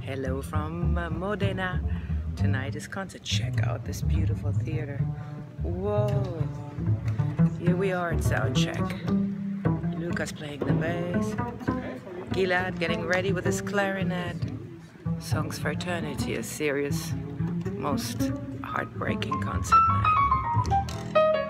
Hello from Modena. Tonight is concert. Check out this beautiful theater. Whoa! Here we are at Soundcheck. Lucas playing the bass. Gilad getting ready with his clarinet. Songs for Eternity, a serious, most heartbreaking concert night.